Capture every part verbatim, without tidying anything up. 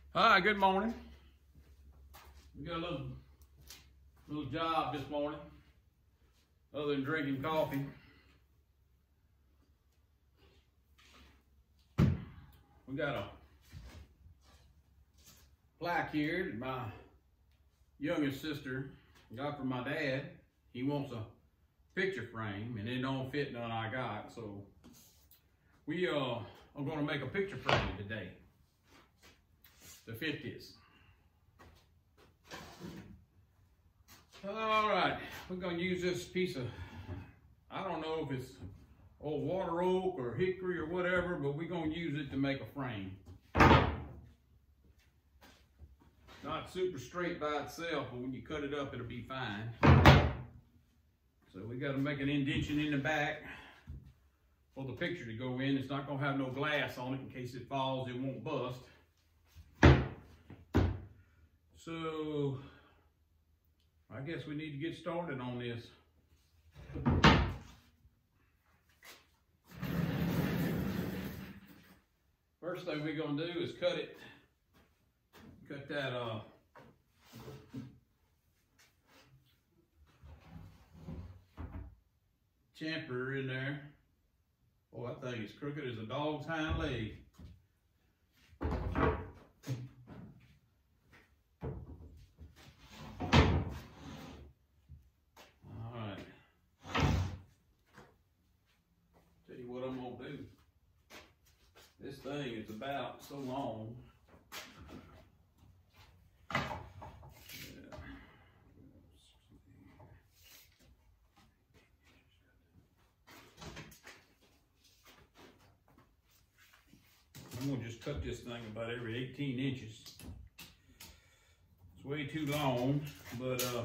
Hi, good morning. We got a little, little job this morning, other than drinking coffee. We got a plaque here that my youngest sister got from my dad. He wants a picture frame, and it don't fit none I got, so we uh, are gonna make a picture frame today to fit this. All right, we're gonna use this piece of, I don't know if it's old water oak or hickory or whatever, but we're gonna use it to make a frame. Not super straight by itself, but when you cut it up, it'll be fine. So we gotta make an indentation in the back for the picture to go in. It's not gonna have no glass on it in case it falls, it won't bust. So, I guess we need to get started on this. First thing we're gonna do is cut it, cut that uh, chamfer in there. Oh, that thing is crooked as a dog's hind leg. This thing is about so long. Yeah. I'm gonna just cut this thing about every eighteen inches. It's way too long, but uh,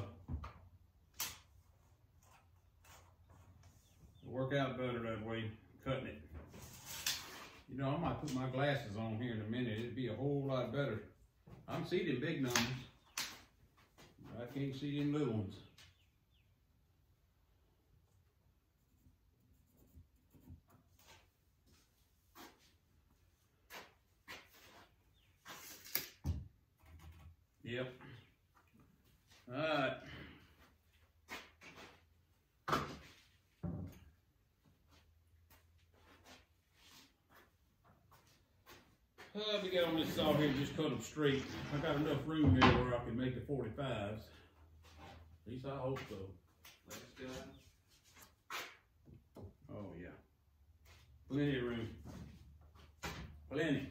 it'll work out better that way, cutting it. You know, I might put my glasses on here in a minute. It'd be a whole lot better. I can see them big numbers. I can't see them little ones. Yep. All right. Uh, we get on this saw here and just cut them straight. I got enough room here where I can make the forty-fives. At least I hope so. Let's go. Oh yeah. Plenty of room. Plenty.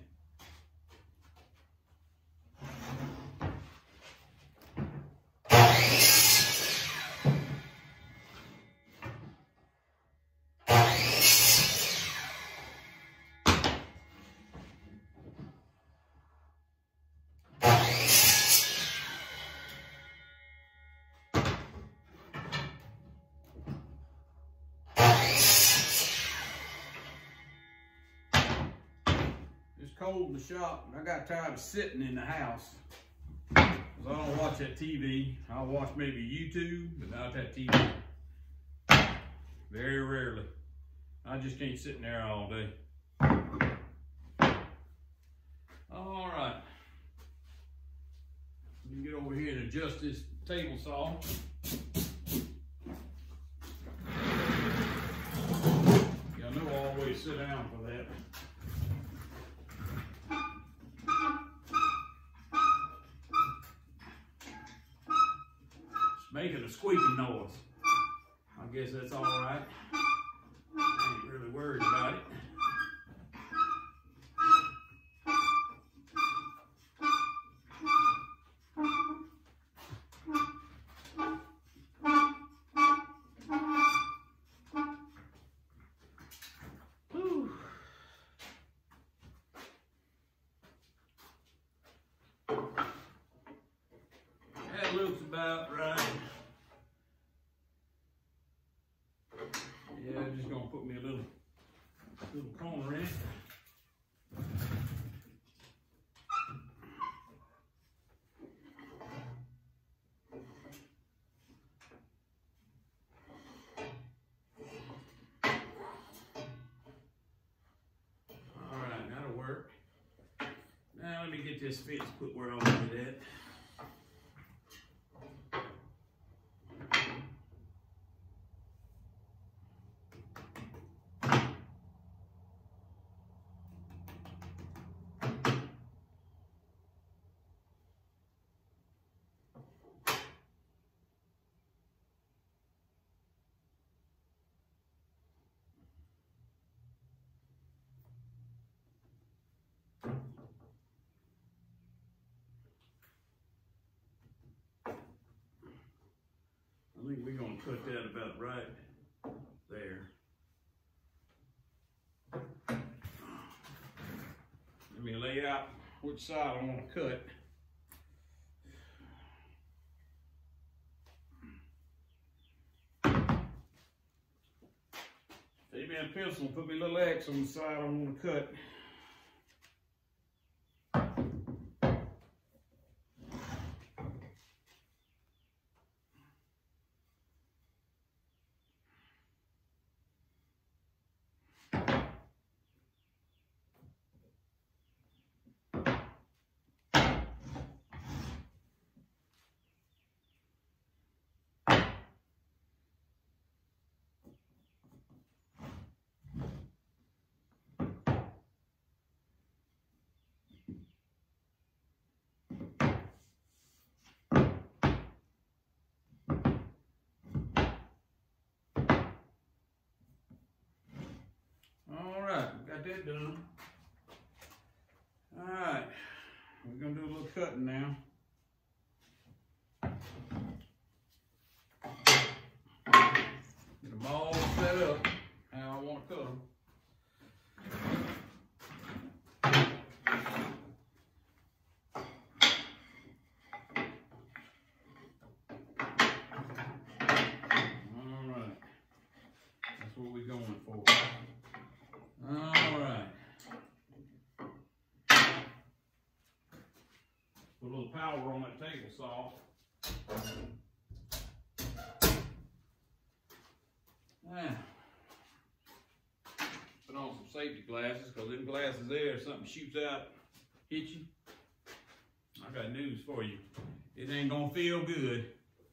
Cold in the shop, and I got tired of sitting in the house because I don't watch that T V. I'll watch maybe YouTube, but not that T V. Very rarely. I just can't sit in there all day. All right. Let me get over here and adjust this table saw. Yeah, I know I always sit down for that. Making a squeaking noise. I guess that's all right. I ain't really worried about it. Whew. That looks about right. Yeah, I'm just gonna put me a little, little corner in it. All right, that'll work. Now let me get this fixed, put where I want it at. I think we're gonna cut that about right there. Let me lay out which side I want to cut. Take me a pencil and put me a little X on the side I want to cut. Got that done. All right, we're gonna do a little cutting now. Get them all set up how I want to cut them. All right, that's what we're going for. All right. Put a little power on that table saw. Now, put on some safety glasses, because them glasses there, if something shoots out, hit you. I got news for you. It ain't gonna feel good.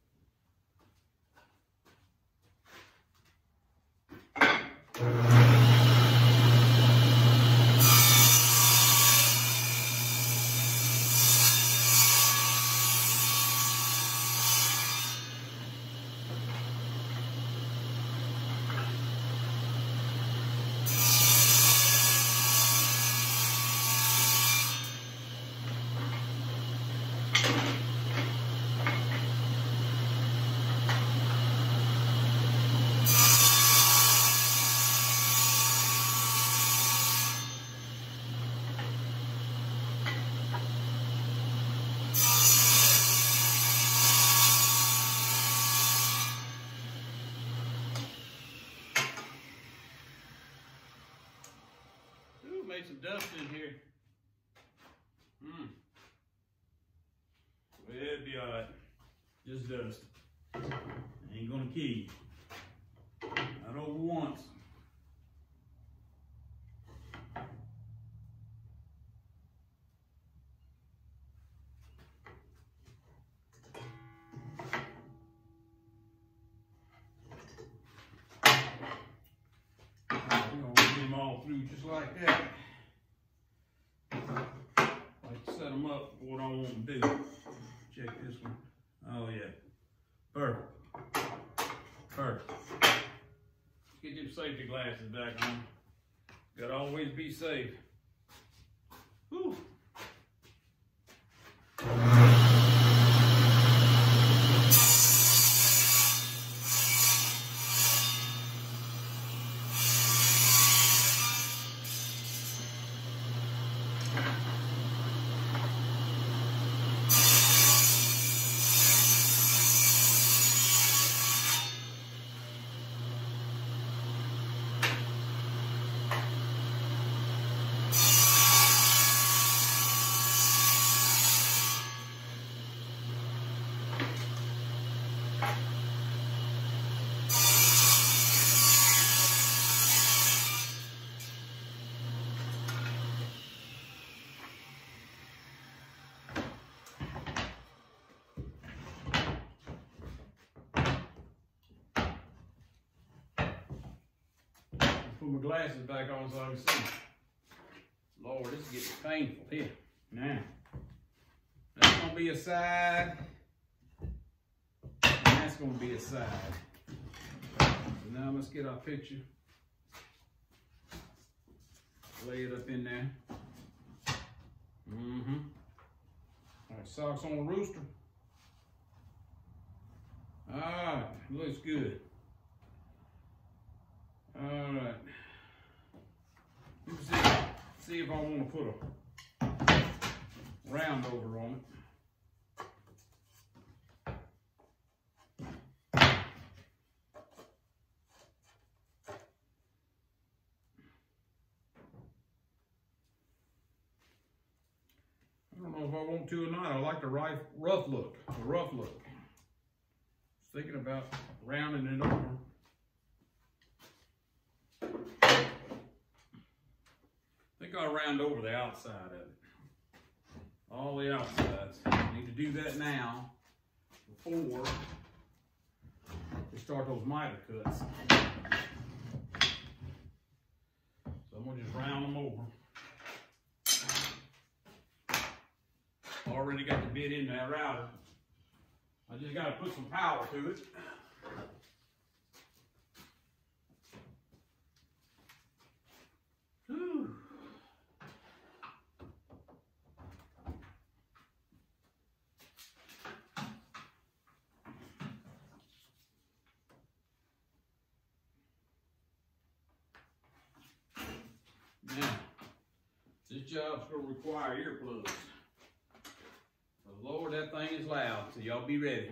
Made some dust in here. Hmm. Well, it'd be alright. Just dust. Ain't gonna kill you. Not over once. We're gonna run them all through just like that. Set them up for what I want to do. Check this one. Oh yeah. Perfect. Perfect. Get them safety glasses back on. Gotta always be safe. Whew. Put my glasses back on so I can see. Lord, this is getting painful here. Now, that's gonna be a side, and that's gonna be a side. So now let's get our picture. Lay it up in there. Mm-hmm. All right, socks on the rooster. All right, looks good. All right. Let me see, see if I want to put a round over on it. I don't know if I want to or not. I like the rough look, the rough look. Thinking about rounding it over. I think I'll round over the outside of it. All the outsides. I need to do that now before we start those miter cuts. So I'm gonna just round them over. Already got the bit in that router. I just got to put some power to it. Whew. Now, this job's going to require earplugs. Lord, that thing is loud, so y'all be ready.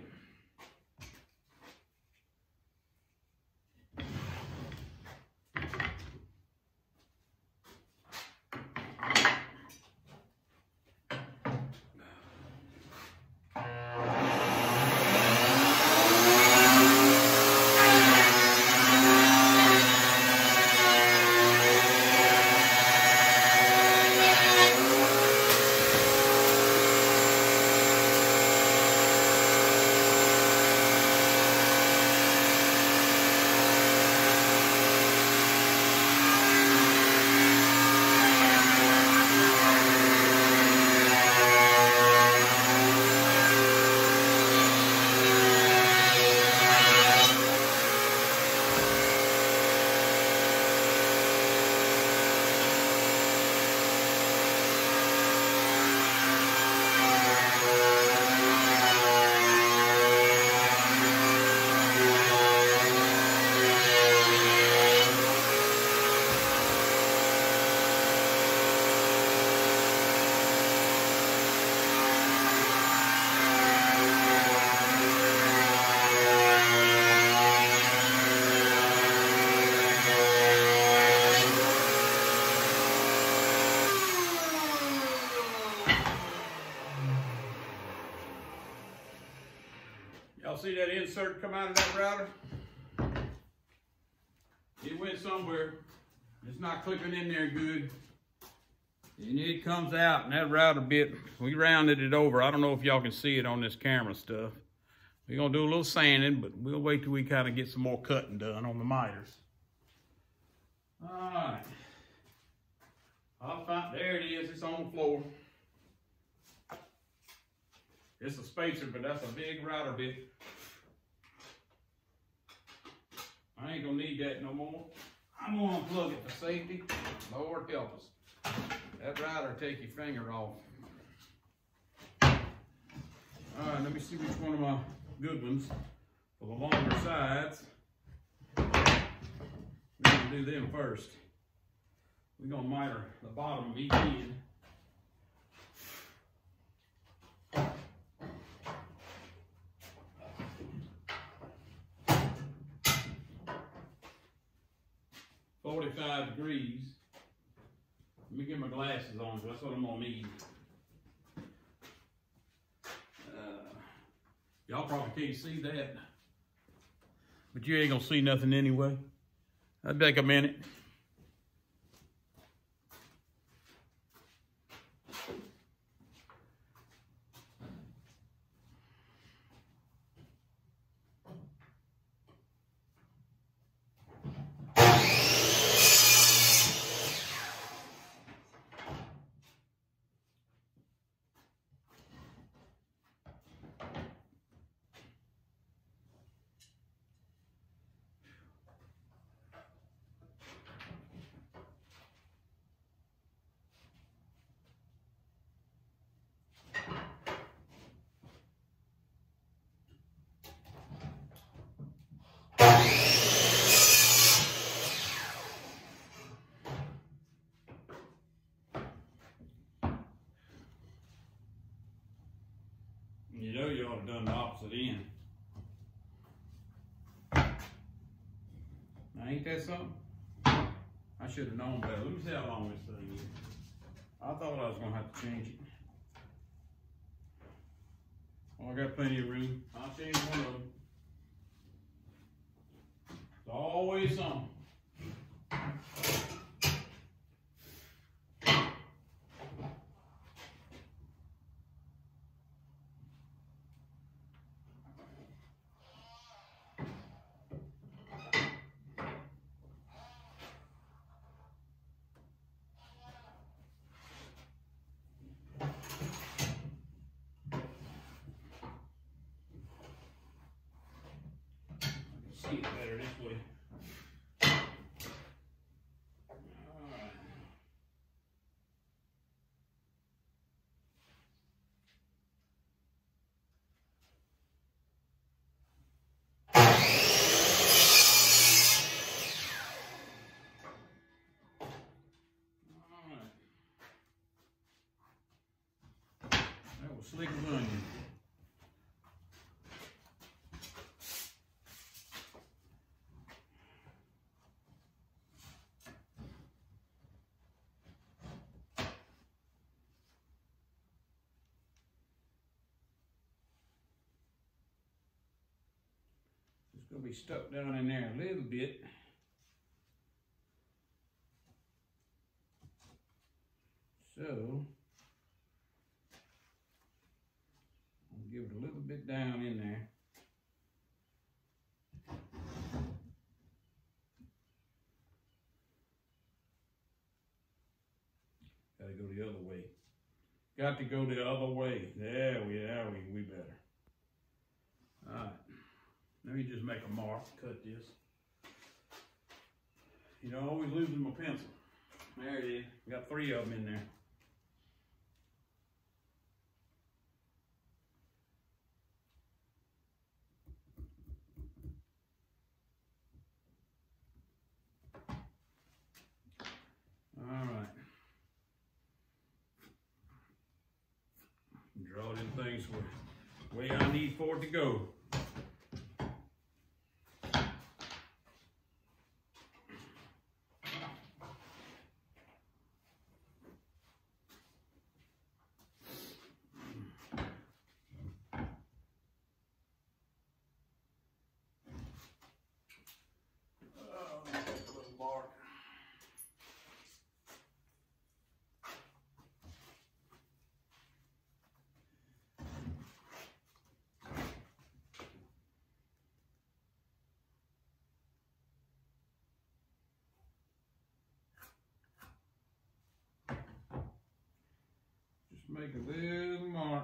Y'all see that insert come out of that router? It went somewhere. It's not clipping in there good. And it comes out, and that router bit, we rounded it over. I don't know if y'all can see it on this camera stuff. We're gonna do a little sanding, but we'll wait till we kind of get some more cutting done on the miters. All right. I'll find, there it is, it's on the floor. It's a spacer, but that's a big router bit. I ain't gonna need that no more. I'm gonna unplug it for safety. Lord help us. That router will take your finger off. All right, let me see which one of my good ones for the longer sides. We're gonna do them first. We're gonna miter the bottom of each end. forty-five degrees. Let me get my glasses on, so that's what I'm gonna need. Uh, Y'all probably can't see that, but you ain't gonna see nothing anyway. That'd take a minute. have done the opposite end. Now, ain't that something? I should have known better. Let me see how long this thing is. I thought I was gonna have to change it. Well, I got plenty of room. I'll change one of them. It's always something. See it better this way. Alright. Alright. That was slick as onion. It's going to be stuck down in there a little bit. So, I'll give it a little bit down in there. Got to go the other way. Got to go the other way. There we, there we, we better. All right. Let me just make a mark, cut this. You know, always losing my pencil. There it is. We got three of them in there. All right. Draw them things the way I need for it to go. Make a little mark.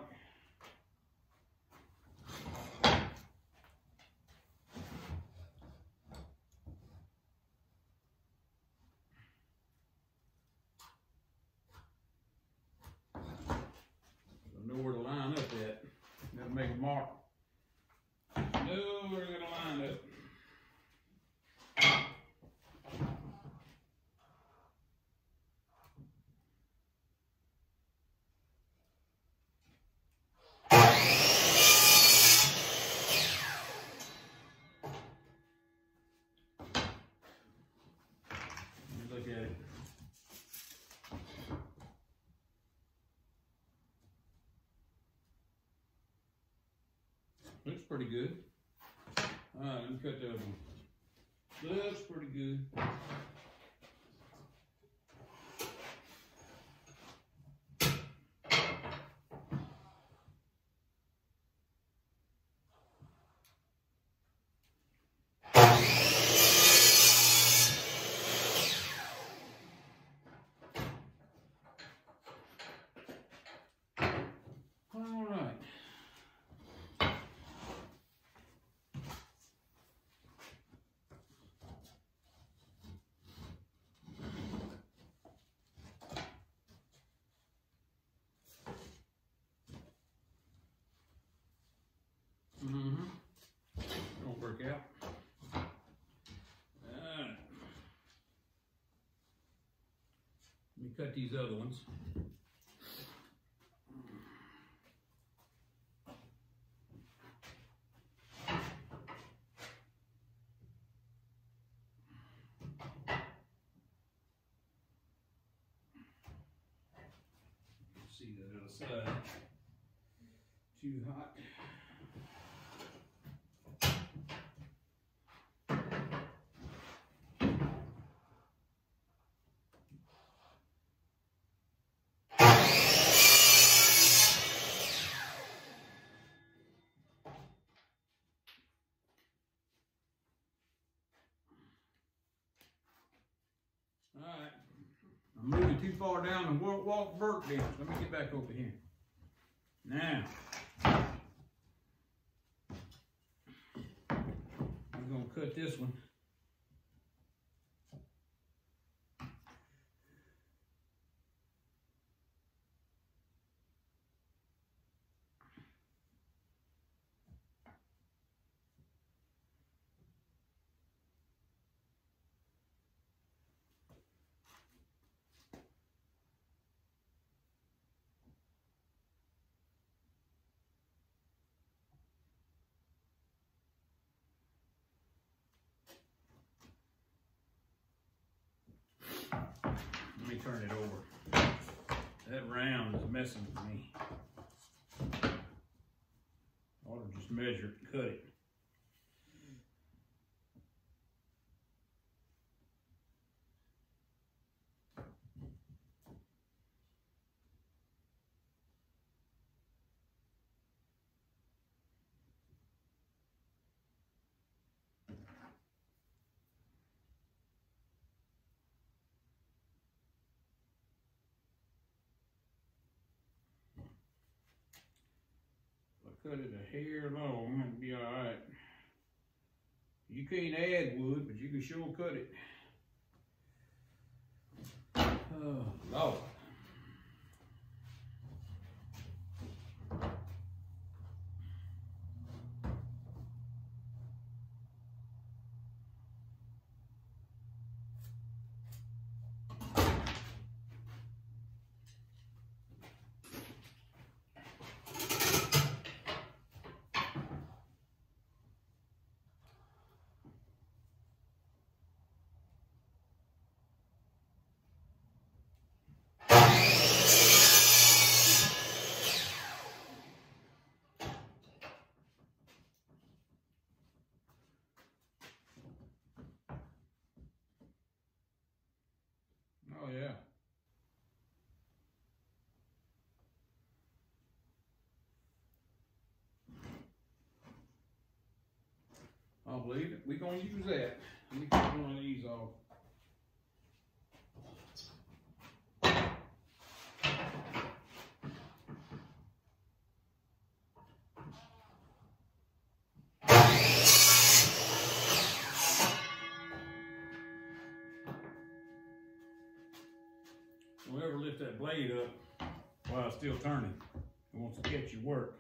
So know where to line up at. Got to make a mark. Know where we're going to line up. Looks pretty good. All right, let me cut the other one. Looks pretty good. All right. Mm-hmm. Don't work out. All right. Let me cut these other ones. see that other side. Too hot. Alright, I'm moving too far down the walk, walk vert bench. Let me get back over here. Now, I'm going to cut this one. Let me turn it over. That round is messing with me. I ought to just measure it and cut it. Cut it a hair long, it'll be all right. You can't add wood, but you can sure cut it. Oh, Lord. Oh, yeah. I believe it. We're going to use that. Let me cut one of these off. Don't ever lift that blade up while it's still turning. It wants to catch your work.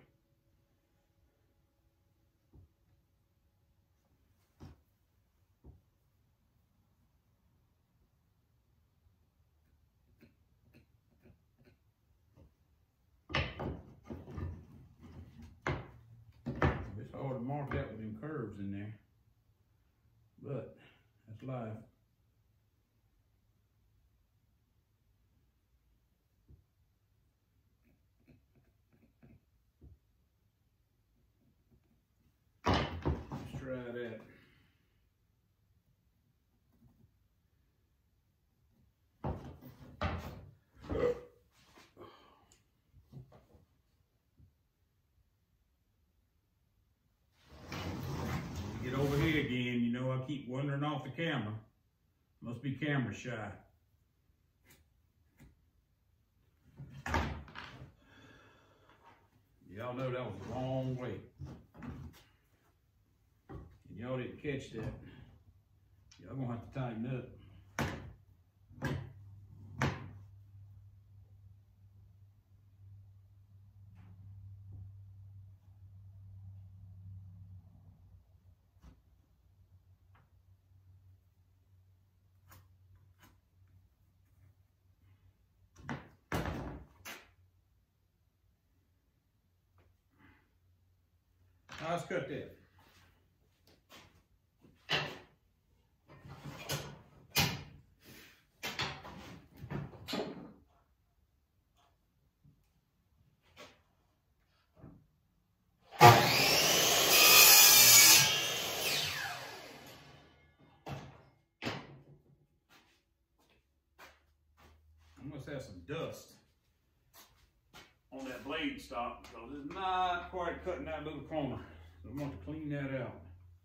It's hard to mark that with them curves in there, but that's life. Try that. Get over here again. You know, I keep wandering off the camera. Must be camera shy. Y'all know that was the wrong way. Y'all didn't catch that. Y'all gonna have to tighten up. Now let's cut that. the blade stop because it's not quite cutting that little corner. So I want to clean that out.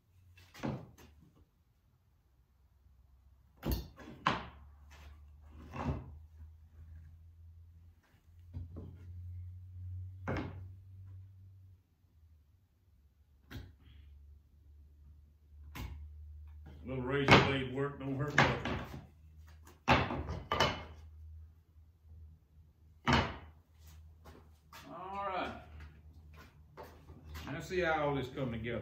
A little razor blade work don't hurt nothing. All right. Now see how all this come together.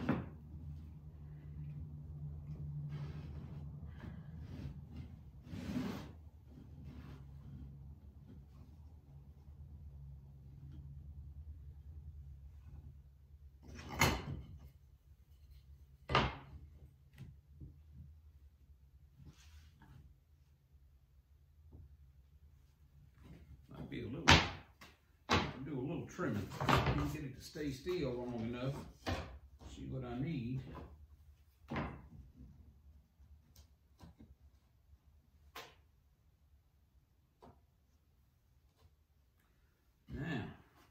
Be a little, do a little trimming. Get it to stay still long enough. See what I need. Now,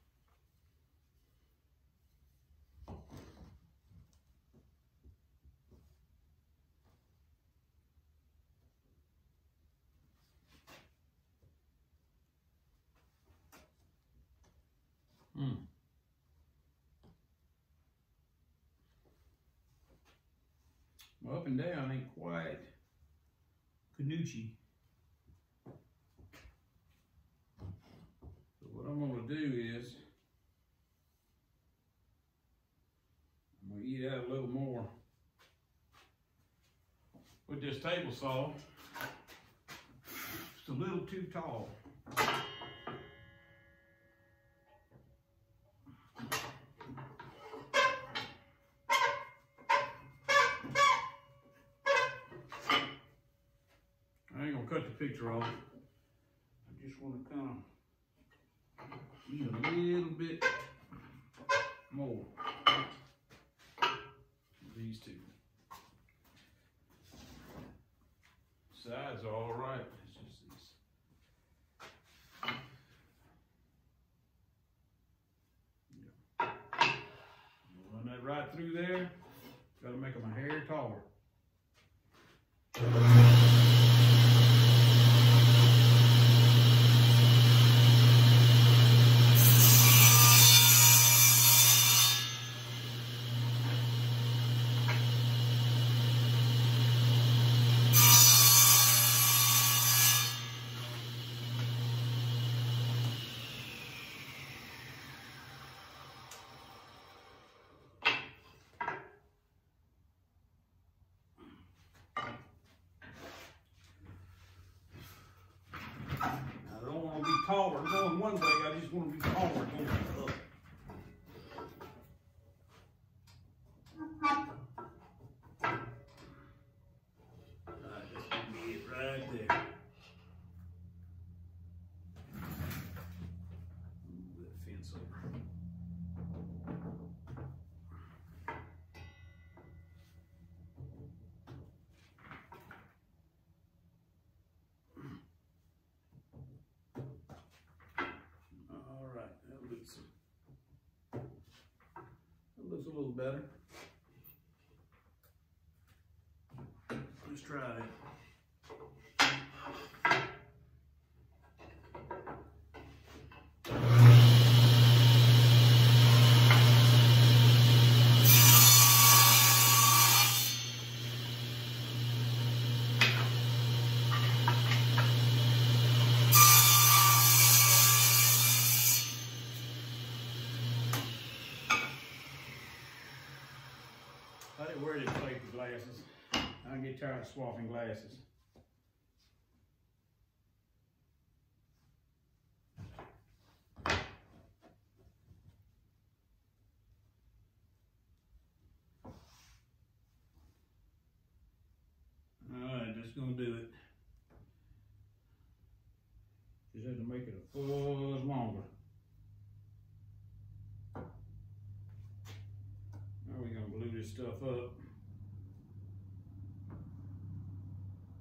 Hmm. Well, up and down ain't quite Canucci. So what I'm gonna do is I'm gonna eat out a little more with this table saw. It's a little too tall. I ain't gonna cut the picture off. I just want to kind of eat a little bit more. These two sides are all right. It's just these. Yeah. Run that right through there. Got to make them a hair taller. Taller going one way, I just want to be taller going the other. Alright, that's gonna be it right there. Move that fence over. Looks a little better. Let's try it. I didn't wear these safety glasses. I get tired of swapping glasses. Alright, just gonna do it. Just have to make it a fuzz longer. Now we're gonna glue this stuff up.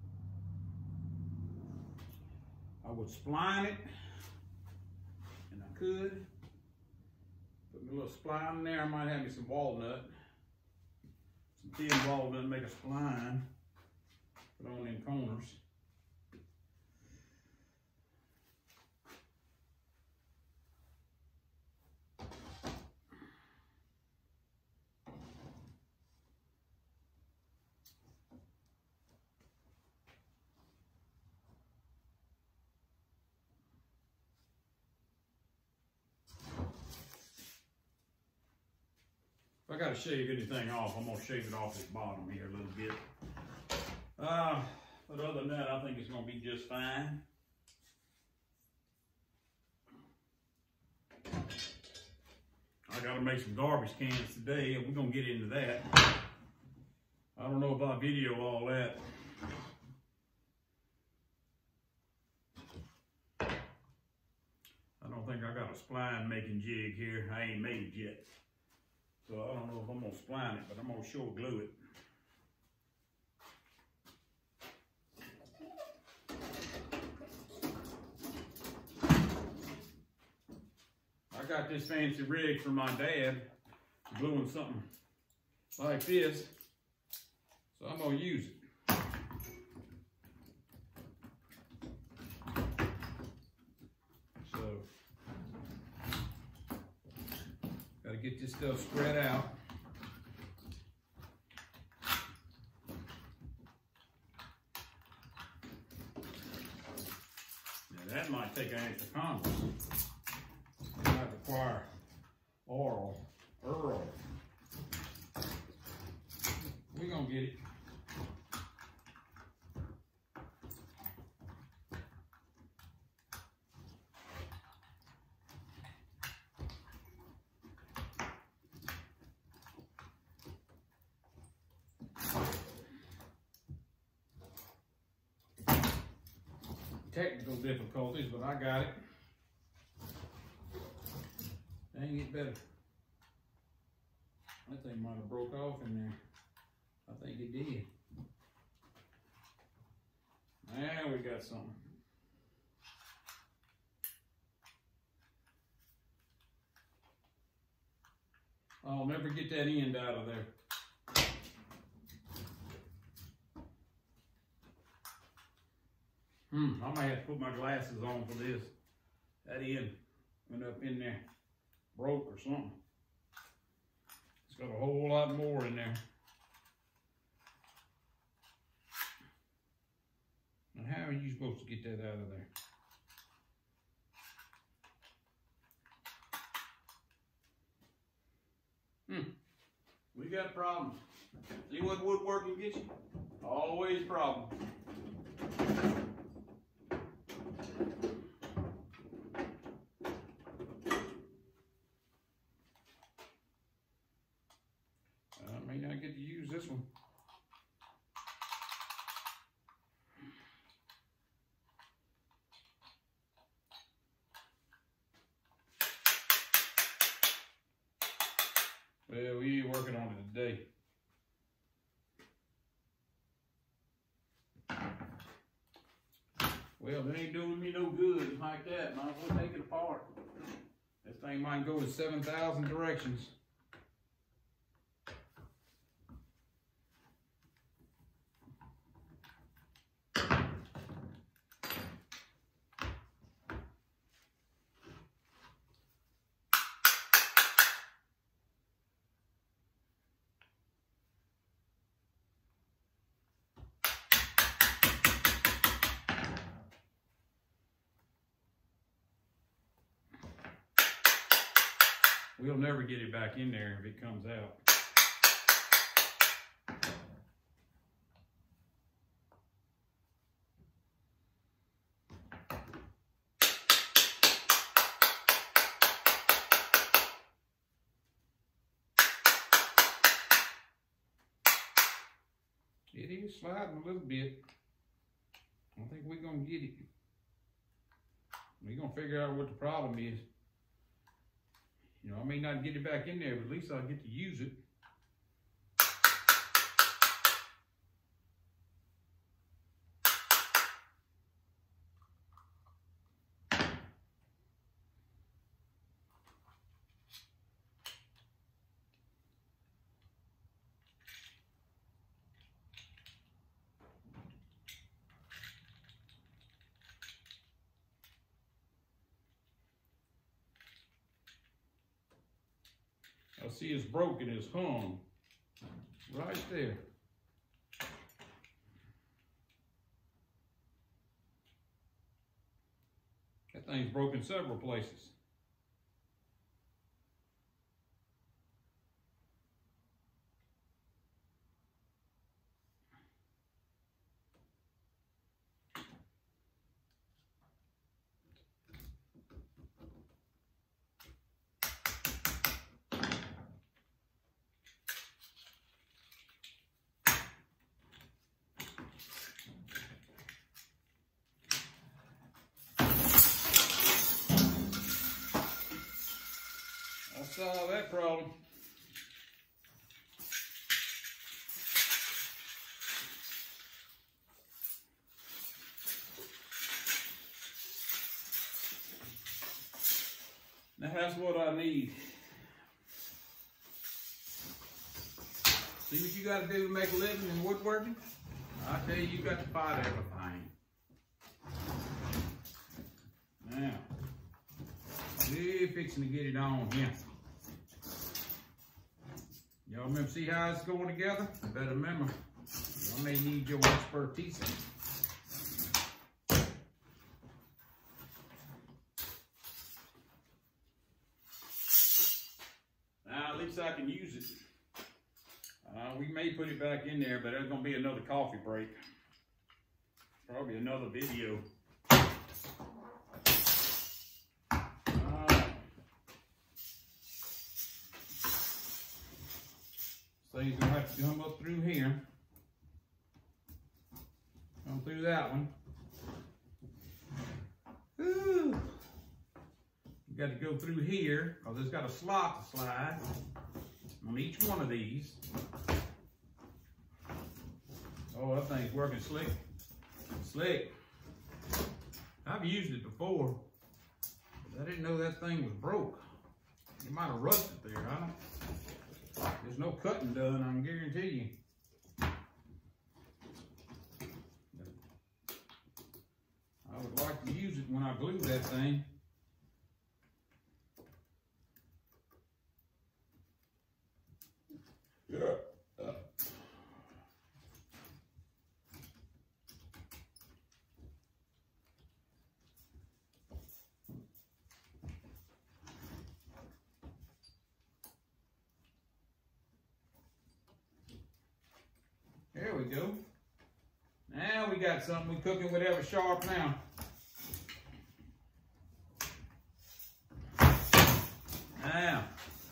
I would spline it, and I could. Put me a little spline in there. I might have me some walnut. Some thin walnut, make a spline. Put on in corners. If I gotta shave anything off, I'm gonna shave it off this bottom here a little bit. Uh, but other than that, I think it's gonna be just fine. I gotta make some garbage cans today, and we're gonna get into that. I don't know if I video all that. I don't think I got a spline making jig here. I ain't made it yet. So I don't know if I'm gonna spline it, but I'm gonna sure glue it. I got this fancy rig from my dad, gluing something like this, so I'm gonna use it. So, gotta get this stuff spread out. Now that might take an extra Congress. It might require oral, Earl. We're gonna get it. Technical difficulties, but I got it. Dang it better. That thing might have broke off in there. I think it did. Now we got something. I'll never get that end out of there. Hmm, I might have to put my glasses on for this. That end went up in there, broke or something. It's got a whole lot more in there. Now how are you supposed to get that out of there? Hmm, we got problems. See what woodworking gets you? Always problems. I may not get to use this one. Well, we ain't working on it today. Well, it ain't doing me no good like that. Might as well take it apart. This thing might go in seven thousand directions. We'll never get it back in there if it comes out. It is sliding a little bit. I think we're gonna get it. We're gonna figure out what the problem is. You know, I may not get it back in there, but at least I'll get to use it. I see it's broken, it's hung right there. That thing's broken several places. Solve that problem. Now that's what I need. See what you got to do to make a living in woodworking? I tell you, you got to fight everything. Now, we're fixing to get it on here. Y'all remember, see how it's going together? You better remember, y'all may need your expertise. Now, at least I can use it. Uh, we may put it back in there, but there's going to be another coffee break. Probably another video. So you're gonna have to come up through here. Come through that one. Ooh. You got to go through here, because it's got a slot to slide on each one of these. Oh, that thing's working slick. Slick. I've used it before, but I didn't know that thing was broke. It might have rusted there. I don't. There's no cutting done, I can guarantee you. I would like to use it when I glue that thing. Yeah. Uh. There we go. Now we got something. We're cooking with Ever-Sharp now. Now,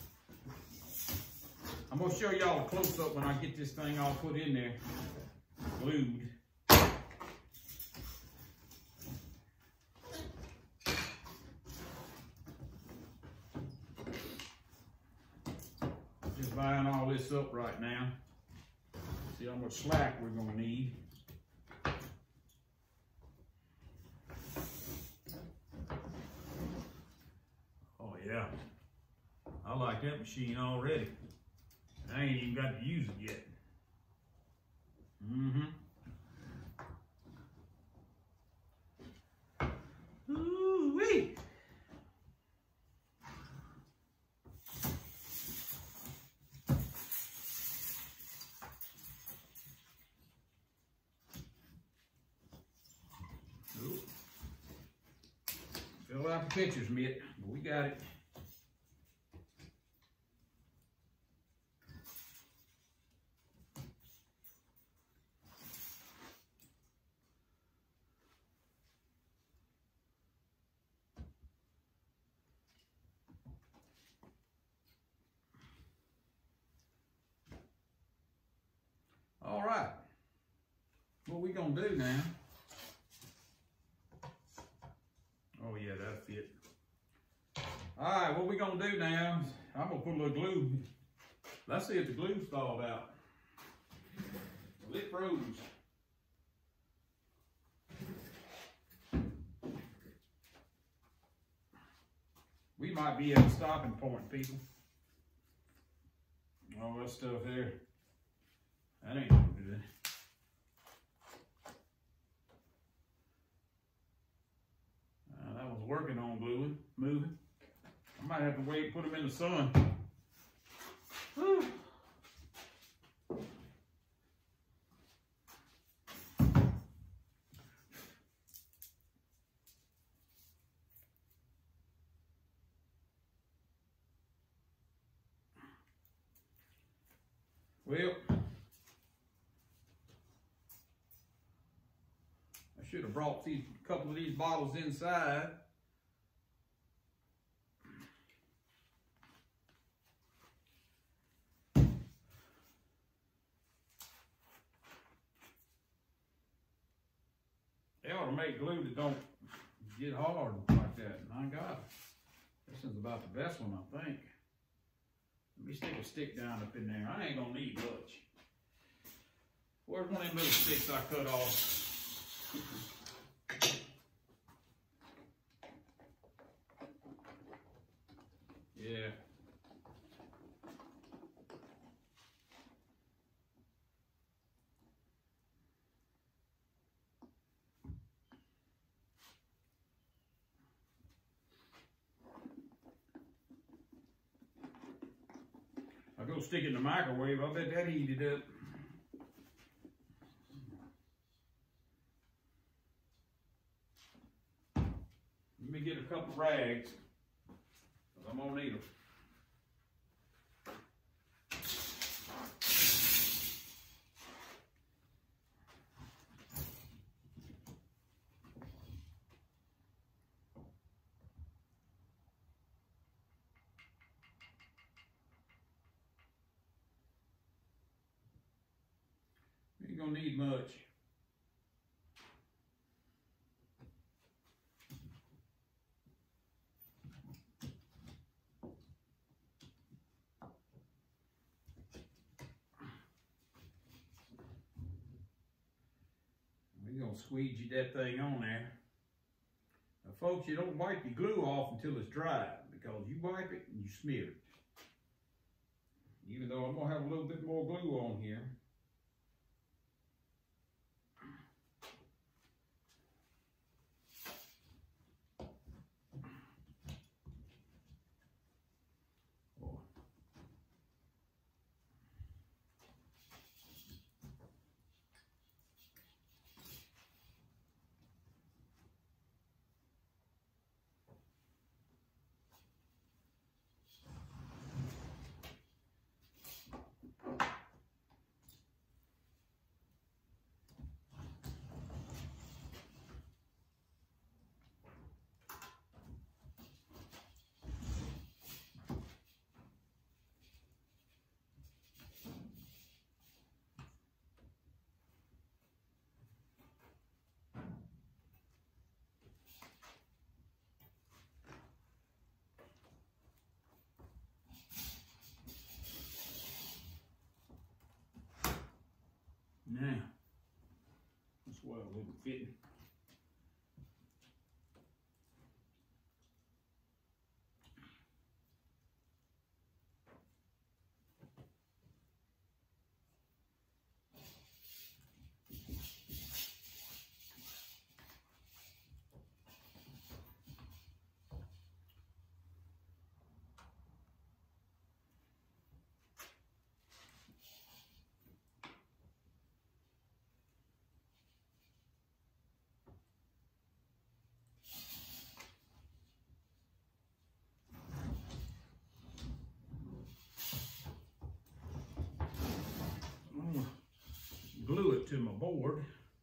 I'm going to show y'all a close-up when I get this thing all put in there, glued. Just buying all this up right now. See how much slack we're going to need. Oh yeah, I like that machine already. I ain't even got to use it yet. Mm-hmm. Ooh-wee. Fill out the pictures, Mitt, but we got it. All right, what we gonna do now? Oh yeah, that'll fit. All right, what we gonna do now? I'm gonna put a little glue. Let's see if the glue's thawed out. Well, it froze. We might be at a stopping point, people. All that stuff there. That ain't no good. Uh, that was working on gluing, moving. I might have to wait and put them in the sun. Well, I should have brought these couple of these bottles inside. They ought to make glue that don't get hard like that. My God, this is about the best one, I think. Let me stick a stick down up in there. I ain't gonna need much. Where's one of them little sticks I cut off? Yeah. I go stick it in the microwave, I bet that heated up. Let me get a couple rags, because I'm gonna need them. You ain't gonna need much. We're gonna squeegee that thing on there. Now folks, you don't wipe your glue off until it's dry, because you wipe it and you smear it. Even though I'm gonna have a little bit more glue on here. Now, that's why it wasn't fitting. Glue it to my board.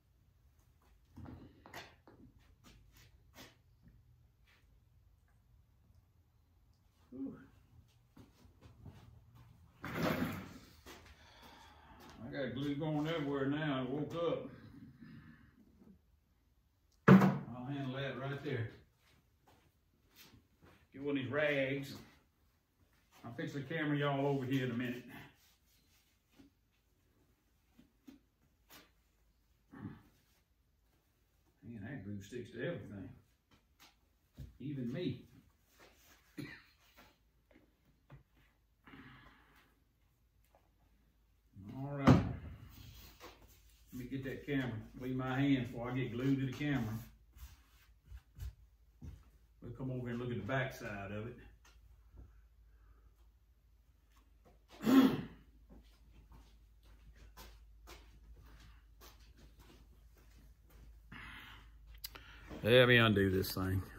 Whew. I got glue going everywhere now. I woke up. I'll handle that right there. Get one of these rags. I'll fix the camera y'all over here in a minute. Man, that glue sticks to everything. Even me. All right. Let me get that camera. Leave my hand before I get glued to the camera. We'll come over and look at the back side of it. Let me undo this thing.